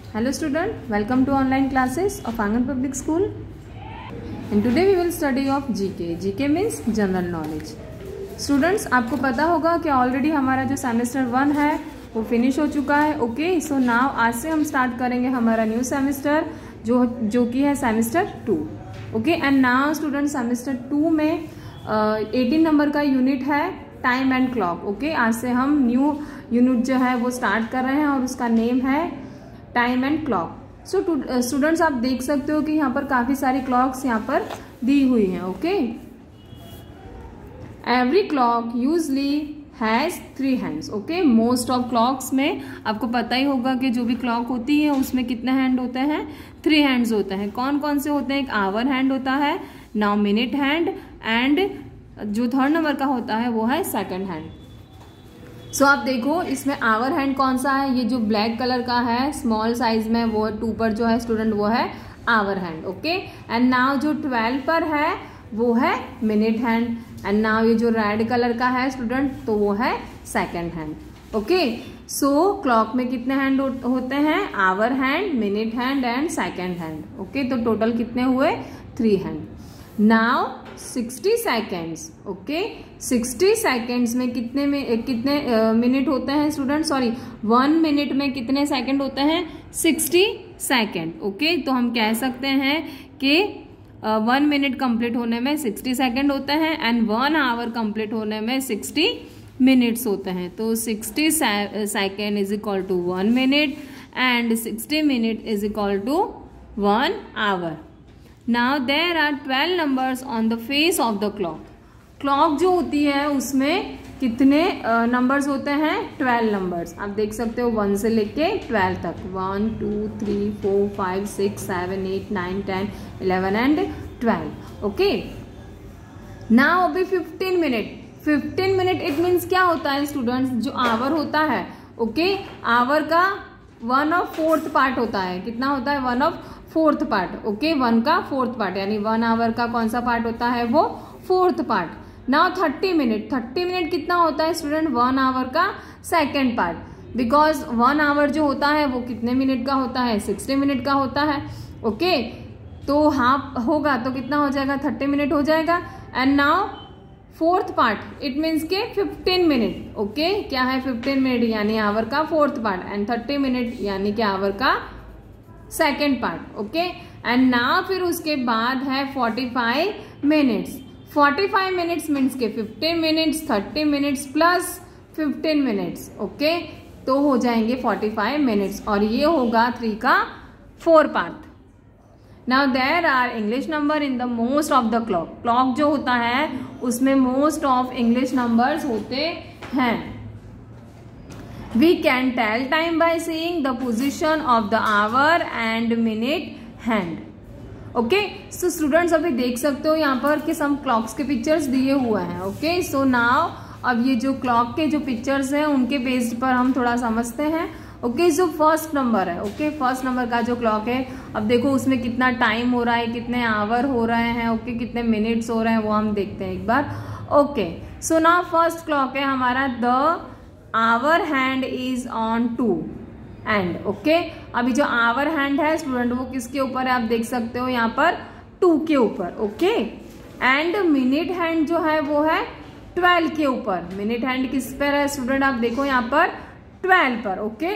Hello student, welcome to online classes of Angan Public School. And today we will study of GK. GK means general knowledge. Students, आपको पता होगा कि already हमारा जो semester 1 है वो फिनिश हो चुका है. ओके, सो नाउ आज से हम स्टार्ट करेंगे हमारा न्यू सेमेस्टर जो कि है semester 2. Okay, and now student semester 2 में 18 नंबर का यूनिट है टाइम एंड क्लॉक. ओके, आज से हम न्यू यूनिट जो है वो स्टार्ट कर रहे हैं और उसका नेम है time and clock. So students, आप देख सकते हो कि यहाँ पर काफी सारी क्लॉक्स यहाँ पर दी हुई हैं. Okay, every clock usually has 3 hands. Okay, most of clocks में आपको पता ही होगा कि जो भी क्लॉक होती है उसमें कितने हैंड होते हैं, 3 हैंड्स होते हैं. कौन कौन से होते हैं? एक आवर हैंड होता है, नाउ मिनट हैंड, एंड जो 3rd नंबर का होता है वो है सेकंड हैंड. सो आप देखो इसमें आवर हैंड कौन सा है, ये जो ब्लैक कलर का है स्मॉल साइज में, वो 2 पर जो है स्टूडेंट वो है hour hand. Okay, and now जो 12 पर है वो है मिनट हैंड, एंड नाउ ये जो रेड कलर का है स्टूडेंट तो वो है second hand. Okay, so clock में कितने हैंड होते हैं? Hour hand, minute hand and second hand. Okay, तो टोटल कितने हुए? 3 hand. Now 60 seconds. Okay, 60 seconds में कितने मिनट होते हैं स्टूडेंट? सॉरी, 1 मिनट में कितने सेकंड होते हैं? 60 सेकेंड. ओके, तो हम कह सकते हैं कि 1 मिनट कंप्लीट होने में 60 सेकेंड होते हैं एंड 1 आवर कंप्लीट होने में 60 मिनट्स होते हैं. तो 60 second is equal to 1 minute and 60 minute is equal to 1 hour. Now there are 12 numbers on the face of the clock. Clock जो होती है उसमें कितने नंबर्स होते हैं? 12 नंबर्स. आप देख सकते हो 1 से लेके 12 तक. 1 2 3 4 5 6 7 8 9 10 11 एंड 12. ओके, नाउ अभी 15 मिनट. 15 मिनट इट मीन्स क्या होता है स्टूडेंट्स? जो आवर होता है, ओके, आवर का 1/4 पार्ट होता है. कितना होता है? 1/4 पार्ट. ओके, 1 का 4th पार्ट, यानी 1 आवर का कौन सा पार्ट होता है? वो 4th part. Now 30 minute. 30 minute कितना होता है स्टूडेंट? 1 आवर का सेकेंड पार्ट. बिकॉज 1 आवर जो होता है वो कितने मिनट का होता है? 60 मिनट का होता है. ओके, तो हाफ होगा तो कितना हो जाएगा? 30 मिनट हो जाएगा. And now 4th part it means के 15 मिनट. ओके, क्या है? 15 मिनट यानी आवर का 4th पार्ट, एंड 30 मिनट यानी कि आवर का second part. Okay, and now फिर उसके बाद है 45 मिनट्स. 45 मिनट्स मीन्स के 15 minutes, 30 minutes plus 15 minutes. Okay, तो हो जाएंगे 45 मिनट्स और ये होगा 3 का 4 part. Now there are English number in the most of the clock. Clock जो होता है उसमें मोस्ट ऑफ इंग्लिश नंबर्स होते हैं. We can tell time by seeing the position of the hour and minute hand. Okay, so students अभी देख सकते हो यहाँ पर कि some clocks के पिक्चर्स दिए हुए हैं. Okay, so now अब ये जो क्लॉक के जो पिक्चर्स हैं उनके बेस्ड पर हम थोड़ा समझते हैं. ओके, जो फर्स्ट नंबर है, ओके, फर्स्ट नंबर का जो क्लॉक है, अब देखो उसमें कितना टाइम हो रहा है, कितने आवर हो रहे हैं, ओके, कितने मिनट्स हो रहे हैं वो हम देखते हैं एक बार. Okay, so now first clock है हमारा the hour hand is on 2 and. Okay, अभी जो आवर हैंड है स्टूडेंट वो किसके ऊपर है? आप देख सकते हो यहाँ पर 2 के ऊपर. ओके, एंड मिनट हैंड जो है वो है 12 के ऊपर. मिनट हैंड किस पर है स्टूडेंट? आप देखो यहाँ पर 12 पर. ओके,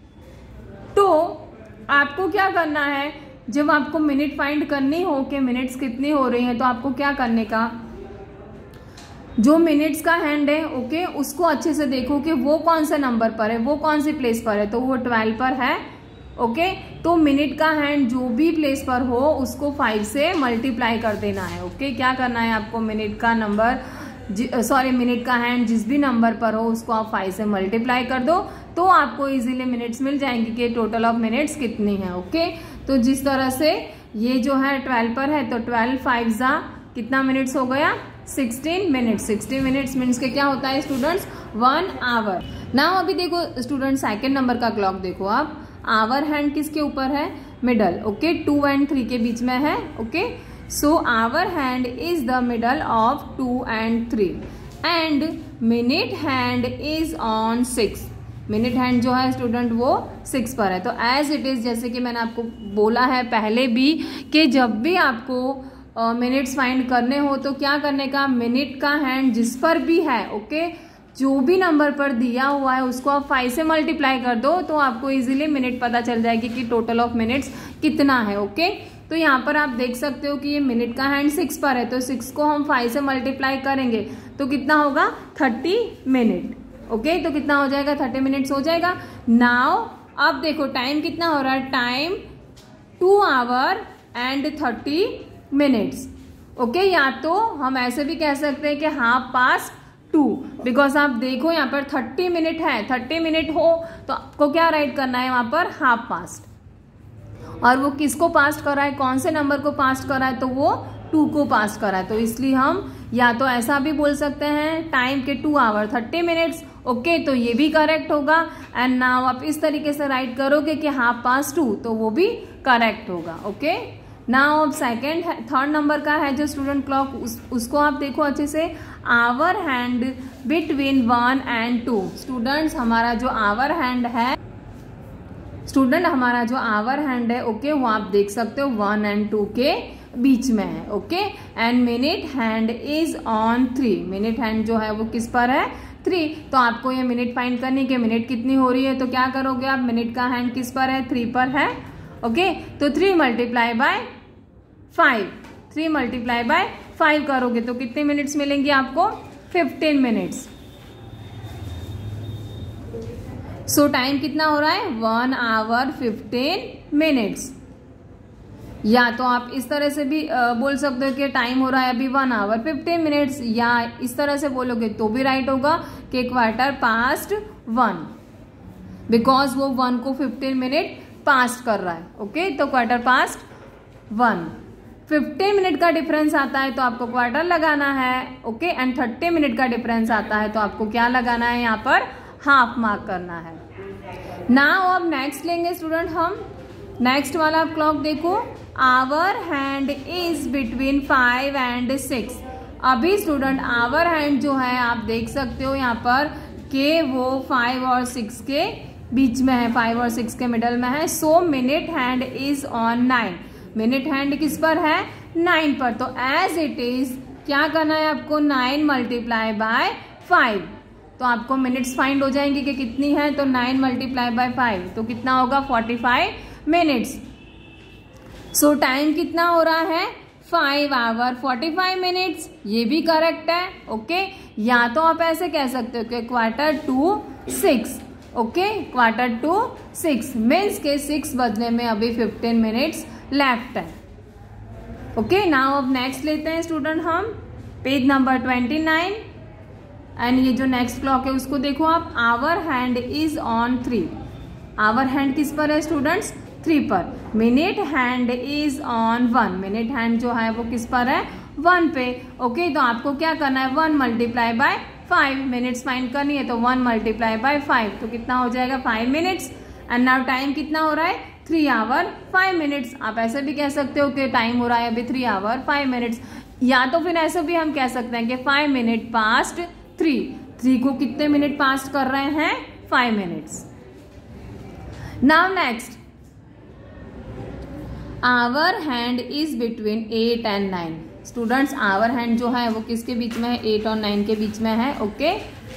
तो आपको क्या करना है? जब आपको मिनट फाइंड करनी हो कि मिनट्स कितनी हो रही हैं, तो आपको क्या करने का? जो मिनट्स का हैंड है, ओके, उसको अच्छे से देखो कि वो कौन से नंबर पर है, वो कौन सी प्लेस पर है. तो वो 12 पर है. ओके, तो मिनट का हैंड जो भी प्लेस पर हो उसको 5 से मल्टीप्लाई कर देना है. ओके, क्या करना है आपको? मिनट का नंबर मिनट का हैंड जिस भी नंबर पर हो उसको आप 5 से मल्टीप्लाई कर दो तो आपको इजीली मिनट्स मिल जाएंगे कि टोटल ऑफ मिनट्स कितनी है. ओके, तो जिस तरह से ये जो है 12 पर है तो 12 5 जा कितना मिनट्स हो गया? 16 मिनट्स. 60 मिनट्स मीन्स के क्या होता है स्टूडेंट्स? 1 आवर. नाउ अभी देखो स्टूडेंट सेकेंड नंबर का क्लॉक देखो आप. आवर हैंड किसके ऊपर है? मिडल. ओके, 2 एंड 3 के बीच में है. Okay, so hour hand is the middle of 2 and 3 and minute hand is on 6. Minute hand जो है स्टूडेंट वो 6 पर है। तो एज इट इज, जैसे कि मैंने आपको बोला है पहले भी कि जब भी आपको मिनट्स फाइंड करने हो तो क्या करने का, मिनट का हैंड जिस पर भी है, ओके, जो भी नंबर पर दिया हुआ है उसको आप 5 से मल्टीप्लाई कर दो तो आपको इजीली मिनट पता चल जाएगी कि टोटल ऑफ मिनट्स कितना है। ओके, तो यहाँ पर आप देख सकते हो कि ये मिनट का हैंड 6 पर है, तो 6 को हम 5 से मल्टीप्लाई करेंगे तो कितना होगा, 30 मिनट। ओके, तो कितना हो जाएगा, 30 मिनट्स हो जाएगा। नाउ अब देखो टाइम कितना हो रहा है, time 2 hour and 30 minutes. Okay, या तो हम ऐसे भी कह सकते हैं कि 2:30, बिकॉज आप देखो यहाँ पर 30 मिनट है, 30 मिनट हो तो आपको क्या राइट करना है, वहां पर 2:30, और वो किसको पास्ट कर रहा है, कौन से नंबर को पास्ट कर रहा है, तो वो 2 को पास्ट कर रहा है। तो इसलिए हम या तो ऐसा भी बोल सकते हैं टाइम के 2 आवर 30 मिनट्स। ओके, तो ये भी करेक्ट होगा। एंड नाउ आप इस तरीके से राइट करोगे कि 2:30 तो वो भी करेक्ट होगा। ओके, नाउ अब थर्ड नंबर का है जो स्टूडेंट क्लॉक, उसको आप देखो अच्छे से, hour hand between 1 and 2। Students हमारा जो आवर हैंड है, ओके, वो आप देख सकते हो 1 and 2 के बीच में है। Okay, and minute hand is on 3। Minute hand जो है वो किस पर है, 3। तो आपको ये मिनट फाइंड करनी कि मिनट कितनी हो रही है, तो क्या करोगे आप, मिनट का हैंड किस पर है, 3 पर है। ओके, तो 3 मल्टीप्लाई बाय 5 करोगे तो कितने मिनट्स मिलेंगे आपको, 15 मिनट्स। सो टाइम कितना हो रहा है, 1 आवर 15 मिनट्स। या तो आप इस तरह से भी बोल सकते हो कि टाइम हो रहा है अभी 1 आवर 15 मिनट्स, या इस तरह से बोलोगे तो भी राइट होगा कि 1:15, बिकॉज वो 1 को 15 मिनट पास्ट कर रहा है। ओके, तो 1:15, 15 मिनट का डिफरेंस आता है तो आपको क्वार्टर लगाना है। ओके, एंड 30 मिनट का डिफरेंस आता है तो आपको क्या लगाना है, यहाँ पर हाफ मार्क करना है। नाउ अब नेक्स्ट लेंगे स्टूडेंट हम, नेक्स्ट वाला आप क्लॉक देखो, hour hand is between 5 and 6। अभी स्टूडेंट आवर हैंड जो है आप देख सकते हो यहाँ पर कि वो 5 और 6 के बीच में है, 5 और 6 के मिडल में है। So minute hand is on 9। Minute hand किस पर है, 9 पर। तो एज इट इज क्या करना है आपको, 9 मल्टीप्लाई बाय 5, तो आपको मिनट्स फाइंड हो जाएंगे कि कितनी है, तो 9 मल्टीप्लाई बाय 5 तो कितना होगा, 45 मिनट्स। सो टाइम कितना हो रहा है, 5 आवर 45 मिनट्स। ये भी करेक्ट है। ओके, या तो आप ऐसे कह सकते हो कि 1/4 ओके, 1/4 मीन्स के 6 बजने में अभी 15 मिनट्स लेफ्ट है। ओके, नाउ अब नेक्स्ट लेते हैं स्टूडेंट हम पेज नंबर 29, एंड ये जो नेक्स्ट क्लॉक है उसको देखो आप, hour hand is on 3। Hour hand किस पर है स्टूडेंट्स, 3 पर। Minute hand is on 1। Minute hand जो है वो किस पर है, 1 पे। ओके, तो आपको क्या करना है, 1 मल्टीप्लाई बाय 5, मिनट्स फाइंड करनी है तो 1 मल्टीप्लाई बाय 5 तो कितना हो जाएगा, 5 मिनट्स। एंड नाउ टाइम कितना हो रहा है, 3 आवर 5 मिनट्स। आप ऐसे भी कह सकते हो कि टाइम हो रहा है अभी 3 आवर 5 मिनट्स, या तो फिर ऐसे भी हम कह सकते हैं कि 5 मिनट पास्ट 3 को कितने मिनट पास्ट कर रहे हैं, 5 minutes. Now next, hour hand is between 8 and 9। Students hour hand जो है वो किसके बीच में है, 8 और 9 के बीच में है। Okay,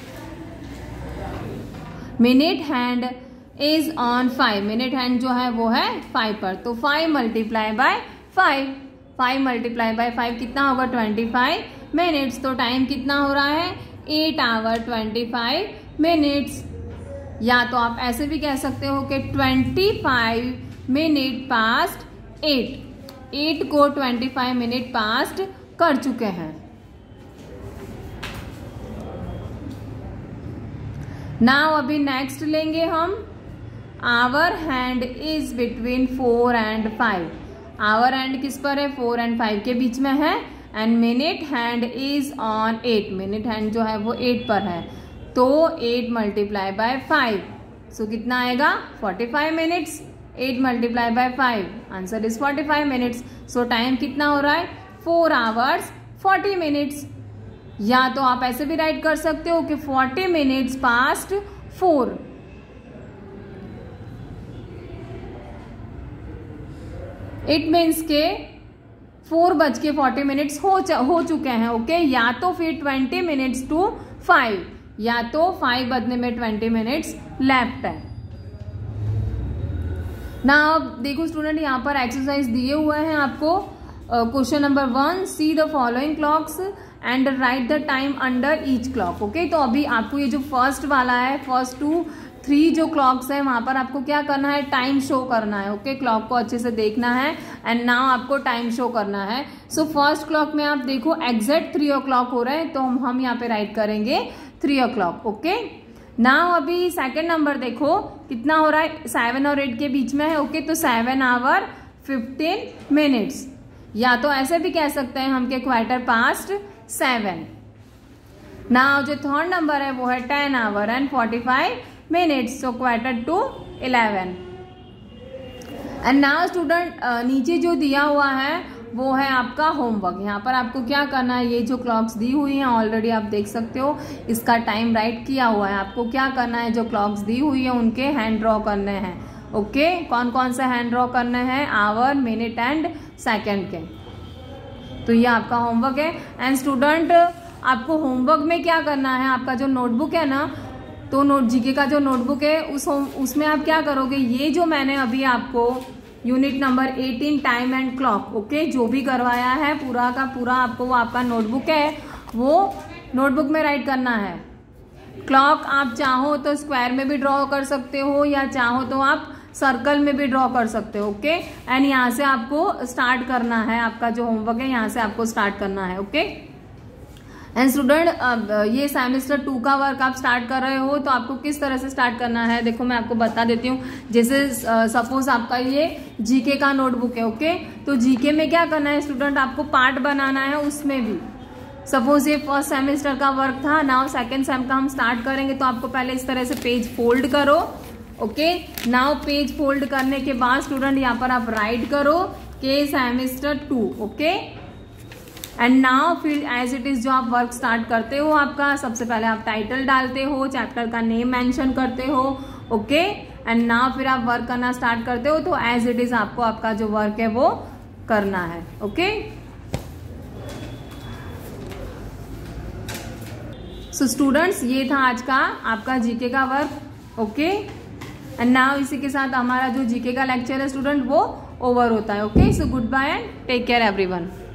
minute hand is on 5। Minute hand जो है वो है 5 पर, तो 5 मल्टीप्लाई बाय 5, 5 मल्टीप्लाई बाय 5 कितना होगा, 25 मिनट्स। तो टाइम कितना हो रहा है, 8 आवर 25 मिनट्स। या तो आप ऐसे भी कह सकते हो कि 25 मिनट पास्ट 8 को 25 मिनट पास्ट कर चुके हैं। नाउ अभी नेक्स्ट लेंगे हम, hour hand is between 4 and 5। Hour hand किस पर है, 4 and 5 के बीच में है। And minute hand is on 8। Minute hand जो है वो 8 पर है, तो 8 मल्टीप्लाई बाय 5 सो कितना आएगा, 45 minutes. 8 multiply by 5 answer is 45 minutes. So time कितना हो रहा है, 4 आवर्स 40 मिनट्स। या तो आप ऐसे भी राइट कर सकते हो कि 40 मिनट्स पास्ट 4। इट मीन्स के 4:40 हो चुके हैं। ओके, या तो फिर 20 मिनट्स टू 5, या तो 5 बजने में 20 मिनट्स लेफ्ट है ना। अब देखो स्टूडेंट, यहाँ पर एक्सरसाइज दिए हुए हैं आपको। Question number 1, see the following clocks and write the time under each clock. Okay, तो अभी आपको ये जो फर्स्ट वाला है, फर्स्ट 2, 3 जो क्लॉक्स है वहां पर आपको क्या करना है, टाइम शो करना है। ओके, क्लॉक को अच्छे से देखना है एंड नाउ आपको टाइम शो करना है। सो फर्स्ट क्लॉक में आप देखो एग्जैक्ट 3 o'clock हो रहे हैं, तो हम यहाँ पे राइट करेंगे 3 o'clock। ओके, नाउ अभी सेकंड नंबर देखो कितना हो रहा है, 7 और 8 के बीच में है। ओके, तो 7 hour 15 minutes, या तो ऐसे भी कह सकते हैं हम के 7:15। नाउ जो थर्ड नंबर है वो है 10 hour and 45 minutes, so 11:45। And now student, नीचे जो दिया हुआ है वो है आपका होमवर्क। यहाँ पर आपको क्या करना है, ये जो क्लॉक्स दी हुई हैं ऑलरेडी आप देख सकते हो, इसका टाइम राइट किया हुआ है। आपको क्या करना है, जो क्लॉक्स दी हुई है उनके हैंड ड्रॉ करने हैं। ओके, कौन कौन से हैंड ड्रॉ करने हैं, आवर, मिनट एंड सेकेंड के। तो ये आपका होमवर्क है। एंड स्टूडेंट, आपको होमवर्क में क्या करना है, आपका जो नोटबुक है ना, तो जीके का जो नोटबुक है उसमें आप क्या करोगे, ये जो मैंने अभी आपको unit number 18 time and clock, okay, जो भी करवाया है पूरा का पूरा आपको वो आपका नोटबुक है, वो नोटबुक में राइट करना है। क्लॉक आप चाहो तो स्क्वायर में भी ड्रॉ कर सकते हो, या चाहो तो आप सर्कल में भी ड्रॉ कर सकते हो। ओके, एंड यहाँ से आपको स्टार्ट करना है, आपका जो होमवर्क है यहाँ से आपको स्टार्ट करना है। ओके, एंड स्टूडेंट, अब ये सेमेस्टर 2 का वर्क आप स्टार्ट कर रहे हो, तो आपको किस तरह से स्टार्ट करना है देखो मैं आपको बता देती हूँ। जैसे सपोज आपका ये जीके का नोटबुक है। ओके, तो जीके में क्या करना है स्टूडेंट, आपको पार्ट बनाना है। उसमें भी सपोज ये फर्स्ट सेमेस्टर का वर्क था, नाउ सेकेंड सेम का हम स्टार्ट करेंगे, तो आपको पहले इस तरह से पेज फोल्ड करो। ओके, नाउ पेज फोल्ड करने के बाद स्टूडेंट यहाँ पर आप राइट करो के सेमेस्टर 2। ओके, एंड नाउ फिर एज इट इज जो आप वर्क स्टार्ट करते हो, आपका सबसे पहले आप टाइटल डालते हो, चैप्टर का नेम मेंशन करते हो। ओके, एंड नाउ फिर आप वर्क करना स्टार्ट करते हो, तो एज इट इज आपको आपका जो वर्क है वो करना है। ओके, सो स्टूडेंट्स, ये था आज का आपका जीके का वर्क। ओके, एंड नाउ इसी के साथ हमारा जो जीके का लेक्चर है स्टूडेंट वो ओवर होता है। Okay, so goodbye and take care everyone.